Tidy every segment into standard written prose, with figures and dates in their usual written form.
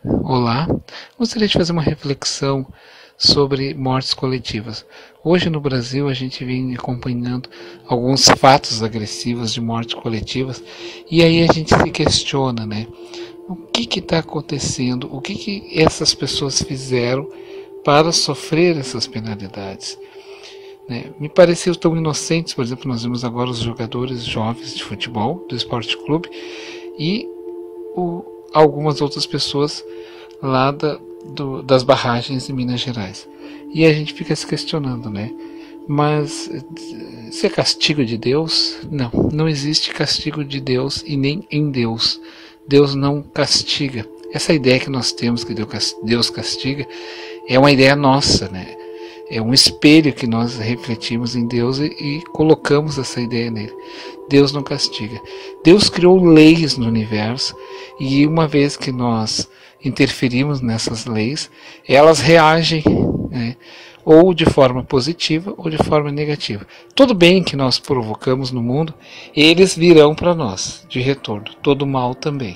Olá, gostaria de fazer uma reflexão sobre mortes coletivas. Hoje no Brasil a gente vem acompanhando alguns fatos agressivos de mortes coletivas e aí a gente se questiona, né? O que está acontecendo? O que essas pessoas fizeram para sofrer essas penalidades? Né? Me pareceu tão inocentes, por exemplo, nós vimos agora os jogadores jovens de futebol do Esporte Clube e algumas outras pessoas lá das barragens em Minas Gerais. E a gente fica se questionando, né? Mas se é castigo de Deus? Não, não existe castigo de Deus e nem em Deus. Deus não castiga. Essa ideia que nós temos que Deus castiga é uma ideia nossa, né? É um espelho que nós refletimos em Deus e colocamos essa ideia nele. Deus não castiga. Deus criou leis no universo e uma vez que nós interferimos nessas leis, elas reagem, né, ou de forma positiva ou de forma negativa. Todo bem que nós provocamos no mundo, eles virão para nós de retorno. Todo mal também.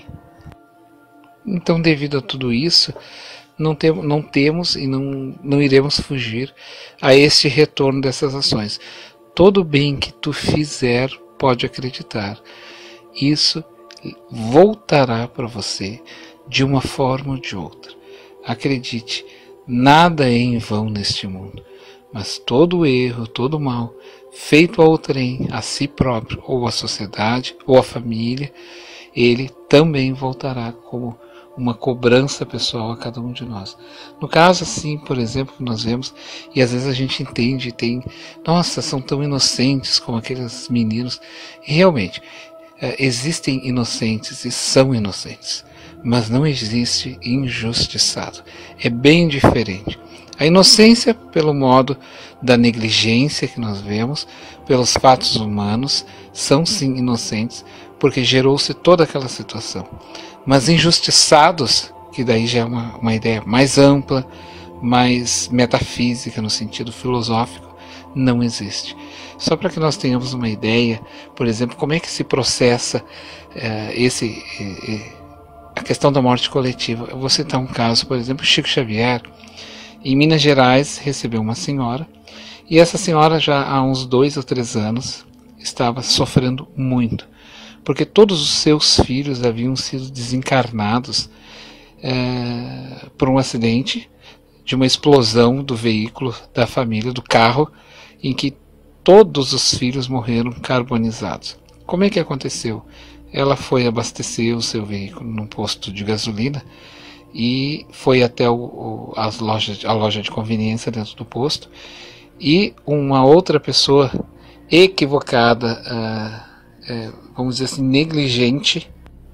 Então, devido a tudo isso, não temos e não iremos fugir a este retorno dessas ações. Todo bem que tu fizer, pode acreditar, isso voltará para você de uma forma ou de outra. Acredite, nada é em vão neste mundo, mas todo erro, todo mal feito a outrem, a si próprio, ou à sociedade, ou à família, ele também voltará como uma cobrança pessoal a cada um de nós. No caso assim, por exemplo, nós vemos, e às vezes a gente entende, nossa, são tão inocentes como aqueles meninos. E realmente, existem inocentes e são inocentes, mas não existe injustiçado. É bem diferente. A inocência, pelo modo da negligência que nós vemos, pelos fatos humanos, são sim inocentes, porque gerou-se toda aquela situação. Mas injustiçados, que daí já é uma ideia mais ampla, mais metafísica no sentido filosófico, não existe. Só para que nós tenhamos uma ideia, por exemplo, como é que se processa a questão da morte coletiva. Eu vou citar um caso, por exemplo, Chico Xavier, em Minas Gerais, recebeu uma senhora, e essa senhora já há uns 2 ou 3 anos estava sofrendo muito, porque todos os seus filhos haviam sido desencarnados por um acidente de uma explosão do veículo da família, do carro, em que todos os filhos morreram carbonizados. Como é que aconteceu? Ela foi abastecer o seu veículo num posto de gasolina e foi até a loja de conveniência dentro do posto, e uma outra pessoa equivocada, vamos dizer assim, negligente,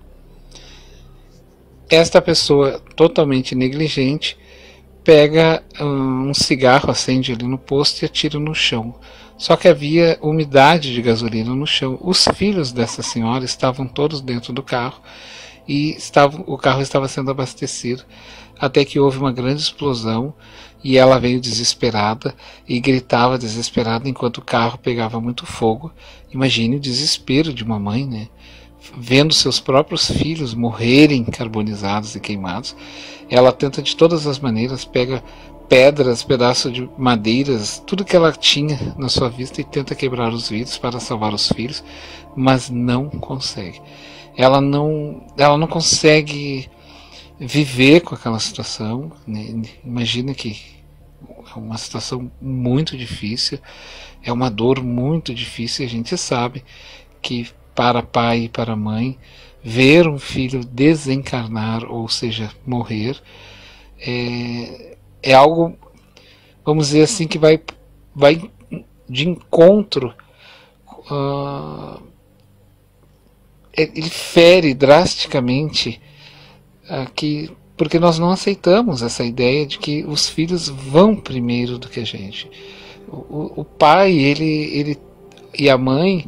esta pessoa totalmente negligente pega um cigarro, acende ali no posto e atira no chão. Só que havia umidade de gasolina no chão. Os filhos dessa senhora estavam todos dentro do carro e o carro estava sendo abastecido, até que houve uma grande explosão e ela veio desesperada e gritava desesperada enquanto o carro pegava muito fogo. Imagine o desespero de uma mãe, né? Vendo seus próprios filhos morrerem carbonizados e queimados. Ela tenta de todas as maneiras, pega pedras, pedaços de madeiras, tudo que ela tinha na sua vista e tenta quebrar os vidros para salvar os filhos, mas não consegue. Ela não consegue viver com aquela situação, né? Imagina que é uma situação muito difícil, é uma dor muito difícil. A gente sabe que para pai e para mãe, ver um filho desencarnar, ou seja, morrer, é algo, vamos dizer assim, que vai de encontro, ele fere drasticamente porque nós não aceitamos essa ideia de que os filhos vão primeiro do que a gente. O pai, ele e a mãe,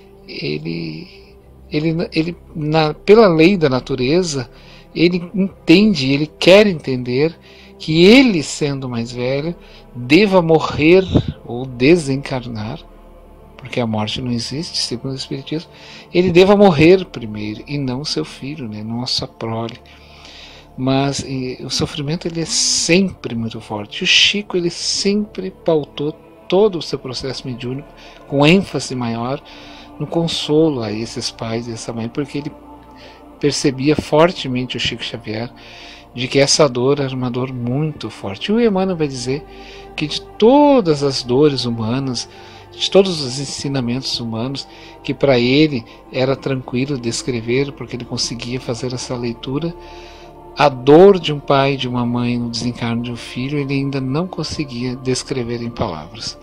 pela lei da natureza, ele entende, ele quer entender que ele, sendo mais velho, deva morrer ou desencarnar, porque a morte não existe, segundo o Espiritismo, ele deva morrer primeiro, e não seu filho, né, não a sua prole. mas o sofrimento ele é sempre muito forte. O Chico ele sempre pautou todo o seu processo mediúnico com ênfase maior no consolo a esses pais e essa mãe, porque ele percebia fortemente, o Chico Xavier, de que essa dor era uma dor muito forte. E o Emmanuel vai dizer que de todas as dores humanas, de todos os ensinamentos humanos, que para ele era tranquilo descrever, porque ele conseguia fazer essa leitura, a dor de um pai e de uma mãe no desencarno de um filho, ele ainda não conseguia descrever em palavras.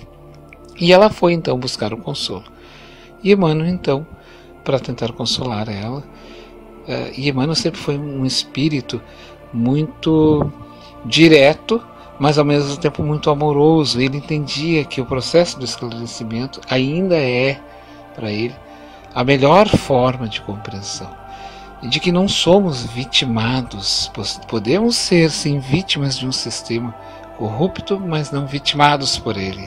E ela foi então buscar o consolo. E Emmanuel então, para tentar consolar ela, e Emmanuel sempre foi um espírito muito direto, mas ao mesmo tempo muito amoroso. Ele entendia que o processo do esclarecimento ainda é, para ele, a melhor forma de compreensão. E de que não somos vitimados, podemos ser sim vítimas de um sistema corrupto, mas não vitimados por ele.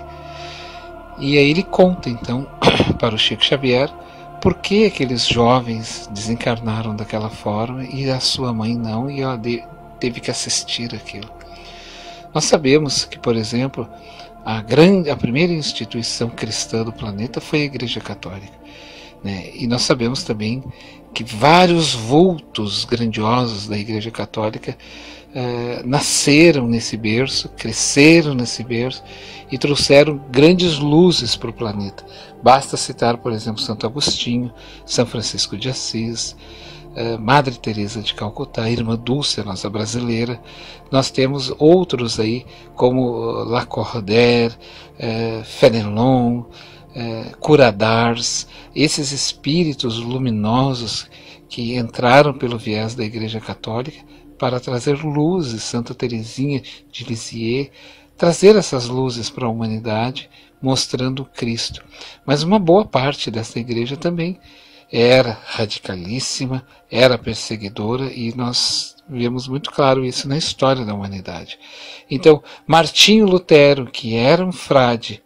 E aí ele conta então para o Chico Xavier por que aqueles jovens desencarnaram daquela forma e a sua mãe não, e ela teve que assistir aquilo. Nós sabemos que, por exemplo, a primeira instituição cristã do planeta foi a Igreja Católica, né? E nós sabemos também que vários vultos grandiosos da Igreja Católica nasceram nesse berço, cresceram nesse berço e trouxeram grandes luzes para o planeta. Basta citar, por exemplo, Santo Agostinho, São Francisco de Assis, Madre Teresa de Calcutá, Irmã Dulce, a nossa brasileira. Nós temos outros aí, como Lacordaire, Fenelon, Curadars, esses espíritos luminosos que entraram pelo viés da Igreja Católica para trazer luzes. Santa Teresinha de Lisieux, trazer essas luzes para a humanidade, mostrando Cristo. Mas uma boa parte dessa igreja também era radicalíssima, era perseguidora, e nós vemos muito claro isso na história da humanidade. Então, Martinho Lutero, que era um frade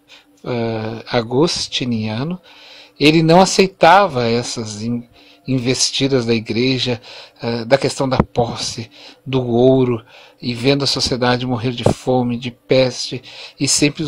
agostiniano, ele não aceitava essas investidas da igreja, da questão da posse, do ouro, e vendo a sociedade morrer de fome, de peste, e sempre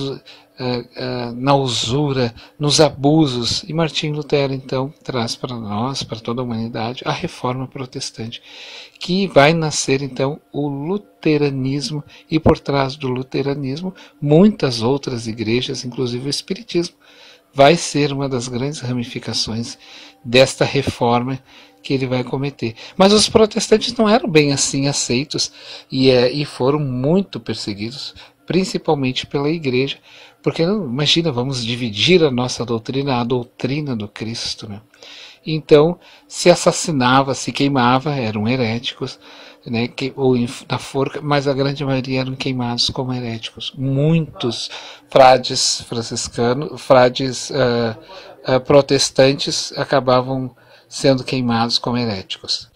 na usura, nos abusos. E Martinho Lutero então traz para nós, para toda a humanidade, a reforma protestante, que vai nascer então o luteranismo, e por trás do luteranismo muitas outras igrejas, inclusive o espiritismo, vai ser uma das grandes ramificações desta reforma que ele vai cometer. Mas os protestantes não eram bem assim aceitos e foram muito perseguidos, principalmente pela igreja, porque, imagina, vamos dividir a nossa doutrina, a doutrina do Cristo, né? Então se assassinava, se queimava, eram heréticos, né, ou na forca, mas a grande maioria eram queimados como heréticos. Muitos frades franciscanos, frades protestantes acabavam sendo queimados como heréticos.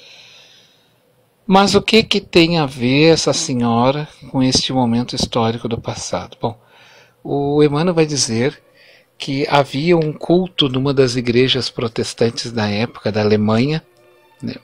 Mas o que tem a ver essa senhora com este momento histórico do passado? Bom, o Emmanuel vai dizer que havia um culto numa das igrejas protestantes da época, da Alemanha, né?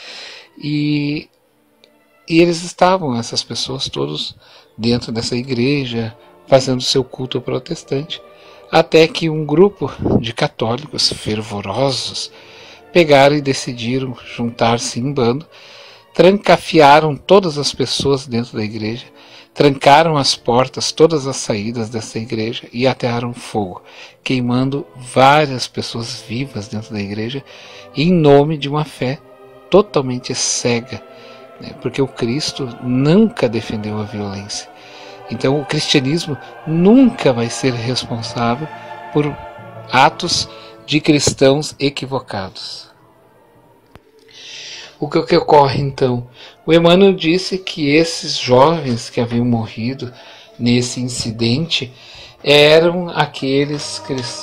E eles estavam, essas pessoas todos, dentro dessa igreja, fazendo seu culto protestante, até que um grupo de católicos fervorosos pegaram e decidiram juntar-se em bando, trancafiaram todas as pessoas dentro da igreja, trancaram as portas, todas as saídas dessa igreja, e atearam fogo, queimando várias pessoas vivas dentro da igreja, em nome de uma fé totalmente cega, né? Porque o Cristo nunca defendeu a violência. Então o cristianismo nunca vai ser responsável por atos de cristãos equivocados. O que ocorre então? O Emmanuel disse que esses jovens que haviam morrido nesse incidente eram aqueles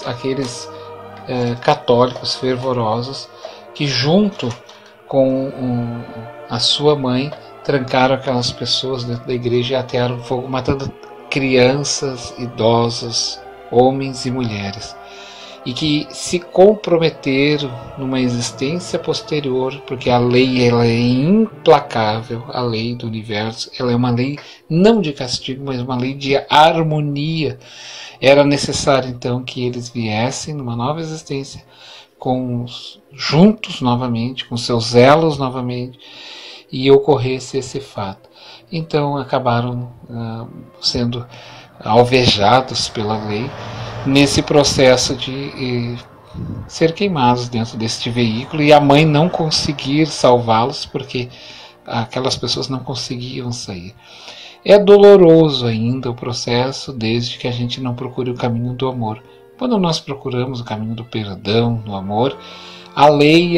católicos fervorosos que, junto com a sua mãe, trancaram aquelas pessoas dentro da igreja e atearam fogo, matando crianças, idosos, homens e mulheres. e que se comprometeram numa existência posterior, porque a lei ela é implacável, a lei do universo, ela é uma lei não de castigo, mas uma lei de harmonia. Era necessário então que eles viessem numa nova existência juntos novamente, com seus elos novamente, e ocorresse esse fato. Então acabaram sendo alvejados pela lei nesse processo de ser queimados dentro deste veículo, e a mãe não conseguir salvá-los porque aquelas pessoas não conseguiam sair. É doloroso ainda o processo, desde que a gente não procure o caminho do amor. Quando nós procuramos o caminho do perdão, do amor, a lei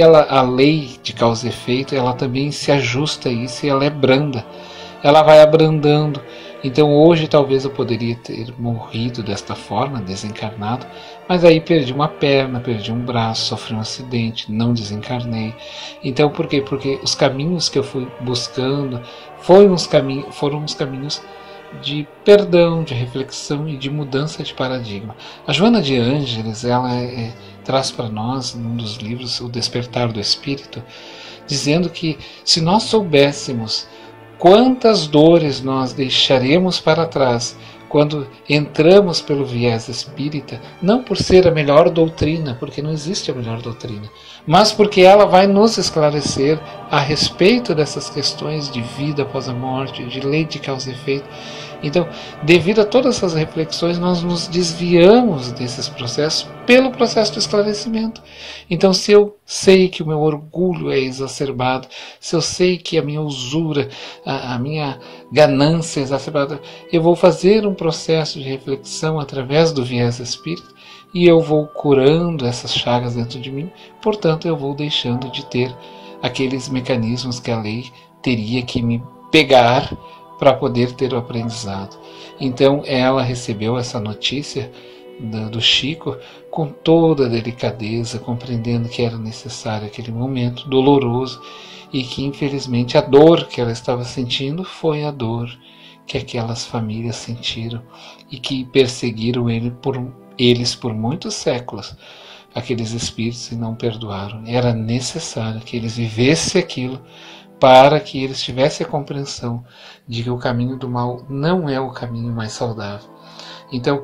de causa e efeito, ela também se ajusta a isso, e ela é branda. Ela vai abrandando. Então hoje talvez eu poderia ter morrido desta forma, desencarnado, mas aí perdi uma perna, perdi um braço, sofri um acidente, não desencarnei. Então por quê? Porque os caminhos que eu fui buscando foram os caminhos de perdão, de reflexão e de mudança de paradigma. A Joana de Ângeles, ela traz para nós, num dos livros, O Despertar do Espírito, dizendo que se nós soubéssemos quantas dores nós deixaremos para trás quando entramos pelo viés espírita, não por ser a melhor doutrina, porque não existe a melhor doutrina, mas porque ela vai nos esclarecer a respeito dessas questões de vida após a morte, de lei de causa e efeito. Então, devido a todas essas reflexões, nós nos desviamos desses processos pelo processo de esclarecimento. Então, se eu sei que o meu orgulho é exacerbado, se eu sei que a minha usura, a minha ganância é exacerbada, eu vou fazer um processo de reflexão através do viés espírita, e eu vou curando essas chagas dentro de mim, portanto eu vou deixando de ter aqueles mecanismos que a lei teria que me pegar para poder ter o aprendizado. Então ela recebeu essa notícia do Chico com toda a delicadeza, compreendendo que era necessário aquele momento doloroso, e que infelizmente a dor que ela estava sentindo foi a dor que aquelas famílias sentiram e que perseguiram eles por muitos séculos, aqueles espíritos, e não perdoaram. Era necessário que eles vivessem aquilo para que eles tivessem a compreensão de que o caminho do mal não é o caminho mais saudável. Então,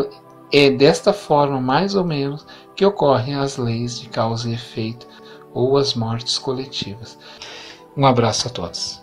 é desta forma, mais ou menos, que ocorrem as leis de causa e efeito ou as mortes coletivas. Um abraço a todos.